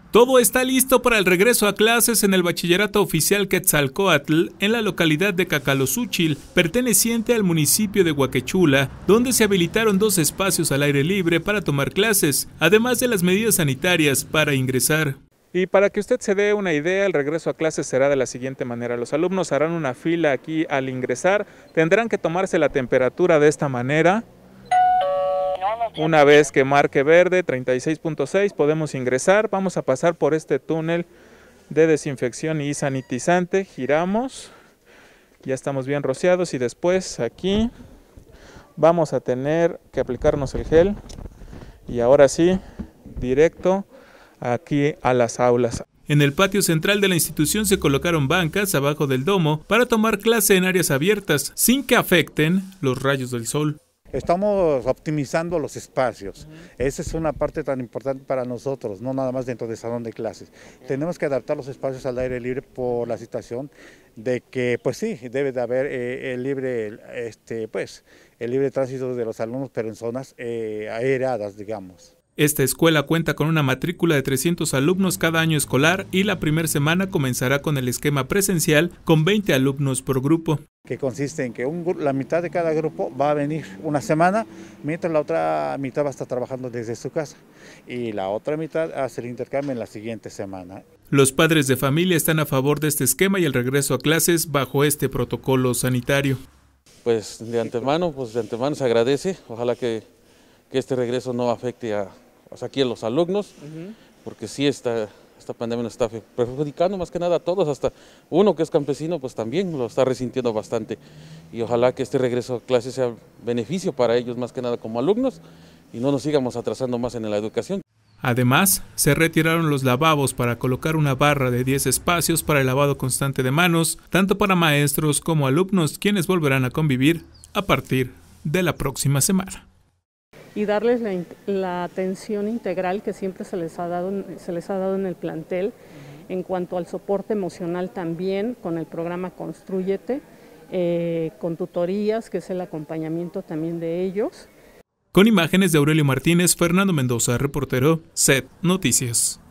Todo está listo para el regreso a clases en el Bachillerato Oficial Quetzalcóatl en la localidad de Cacalozúchil, perteneciente al municipio de Huaquechula, donde se habilitaron 2 espacios al aire libre para tomar clases, además de las medidas sanitarias para ingresar. Y para que usted se dé una idea, el regreso a clases será de la siguiente manera. Los alumnos harán una fila aquí al ingresar, tendrán que tomarse la temperatura de esta manera. Una vez que marque verde, 36.6, podemos ingresar. Vamos a pasar por este túnel de desinfección y sanitizante. Giramos, ya estamos bien rociados y después aquí vamos a tener que aplicarnos el gel. Y ahora sí, directo aquí a las aulas. En el patio central de la institución se colocaron bancas abajo del domo para tomar clase en áreas abiertas, sin que afecten los rayos del sol. Estamos optimizando los espacios. Esa es una parte tan importante para nosotros, no nada más dentro del salón de clases. Tenemos que adaptar los espacios al aire libre por la situación de que, pues sí, debe de haber el libre tránsito de los alumnos, pero en zonas aéreadas, digamos. Esta escuela cuenta con una matrícula de 300 alumnos cada año escolar y la primera semana comenzará con el esquema presencial con 20 alumnos por grupo. Que consiste en que la mitad de cada grupo va a venir una semana, mientras la otra mitad va a estar trabajando desde su casa y la otra mitad hace el intercambio en la siguiente semana. Los padres de familia están a favor de este esquema y el regreso a clases bajo este protocolo sanitario. Pues de antemano se agradece, ojalá que este regreso no afecte aquí a los alumnos, porque sí esta pandemia nos está perjudicando más que nada a todos, hasta uno que es campesino pues también lo está resintiendo bastante, y ojalá que este regreso a clases sea beneficio para ellos más que nada como alumnos y no nos sigamos atrasando más en la educación. Además, se retiraron los lavabos para colocar una barra de 10 espacios para el lavado constante de manos, tanto para maestros como alumnos, quienes volverán a convivir a partir de la próxima semana. Y darles la atención integral que siempre se les ha dado en el plantel, en cuanto al soporte emocional también, con el programa Constrúyete, con tutorías, que es el acompañamiento también de ellos. Con imágenes de Aurelio Martínez, Fernando Mendoza, reportero, CED Noticias.